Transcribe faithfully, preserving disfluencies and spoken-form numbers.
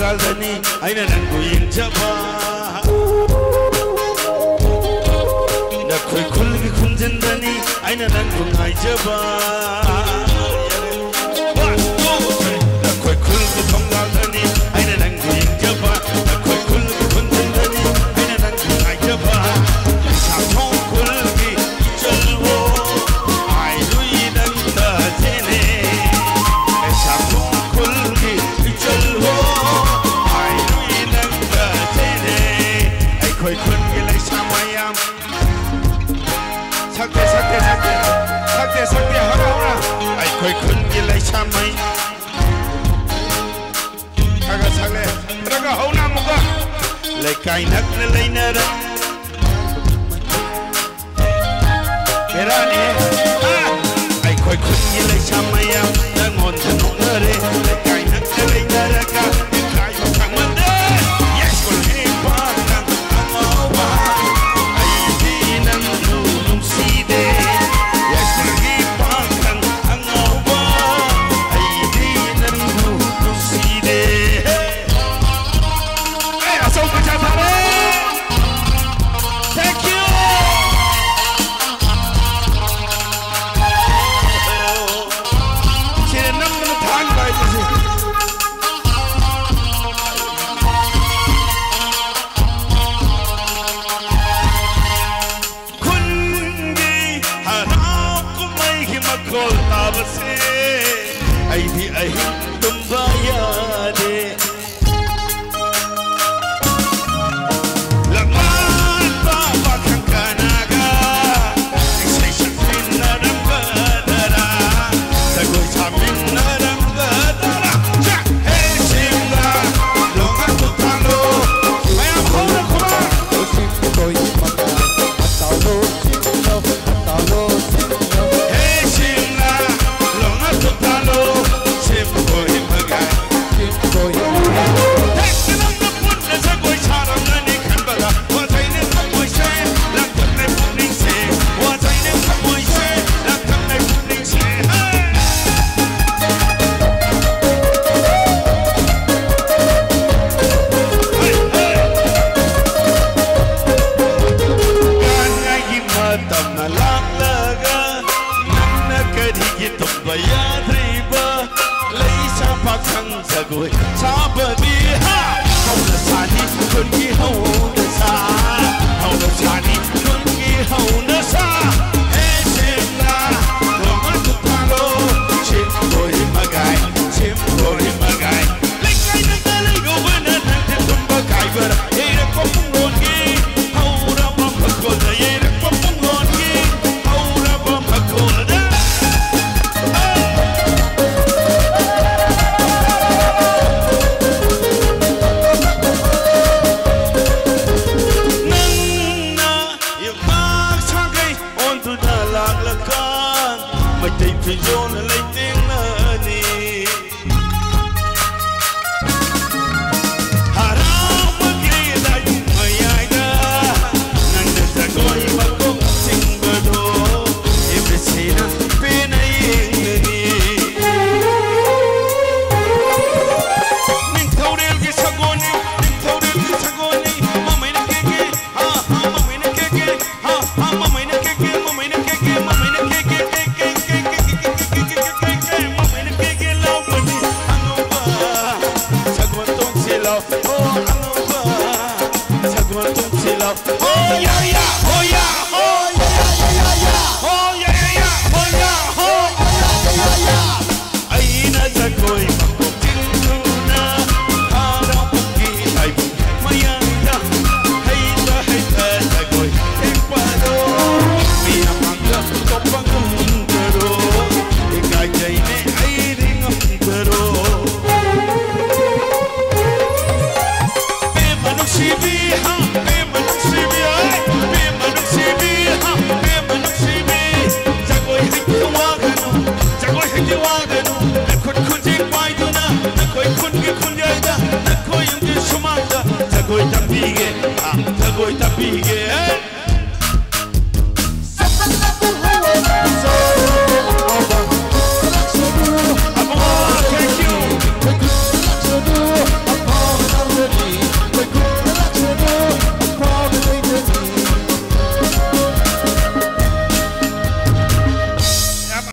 thongalani aina nangu injaba na koi kulgi kunjandani aina nangu ngaijaba na koi kulgi thongalani aina nangu injaba na koi kulgi kunjandani aina nangu ngaijaba sa thong kulgi chalwo ai lui nanda jene sa thong kulgi chalwo ai lui nanda jene ai koi kulgi lai samayam sakte sakte sakte sakte sakte hara hara ai koi kulgi lai samay kaga sakle raga hauna muka lai kai nak le lai nara Berani, ai koi kulgi lai samayam dangon danong nare lai kai nak le lai nara ka kai sang mande yes kulgi parang amawa ai di nang nu num side yes kulgi parang amawa ai di nang nu num side hey asal baca tare thank you Sini nam nam thang bai tu si Kungi harau ku mai hi makol tabase ai di ai tum bayade Laman ba bakang kanaga Isai sakin naram kadara Sagoi samin naram kadara Hey simla longa tutalo Mayam khona khona Hey simla longa tutalo Sim koi magai Hey sinam na pun na sagoi saram na ni khanbara Wa chai ne samoi se Lang tak ne puning se Wa chai ne samoi se Lang tak ne puning se Hey Gan ngai gi matam na lang laga Nang na kadi gi tumba yadriba Lai sa pakhang sagoi sa badi ha Hau na sani kun gi hau na sa Hau na sani kun gi hau na sa Hey simla longa tutalo Chim koi magai chim koi magai Lai kai na ka lai go bana nang te tumba kai bara Hey ra ko pung lon gi Hau ra bam phakol da Hey ra ko pung lon gi Hau ra bam phakol da Nang na yung magsagay on to na laglakan May tay piyon na laiting na ni Harap magkita yung mayay na Nang nasagoy magkong singbado Ibisina pinaying na ni Ning taurel ki sagoni Ning taurel ki sagoni Mamay na keke Ha ha mamay na keke Ha ha mamay na keke Mamay na keke Mamay na keke Keke keke keke keke keke Mamay na keke Law mani Ano ba Sagwantong silaw Oh ano ba Sagwantong silaw Oh yeah yeah Oh yeah Oh yeah yeah yeah yeah Oh yeah yeah yeah Oh yeah Oh yeah yeah yeah Ay nasakoy magkukinuna Harap pagkitay mayanda Hayta hayta sagoy Ipado Miyamangga Topang mundaro Ikajay ne ay ring mundaro Be manuk sibi ha Be manuk sibi ay Be manuk sibi ha Be manuk sibi Sagoy hayta wagano Sagoy hayta wagano Nakut kunjing pai duna Nakoy kun gi kun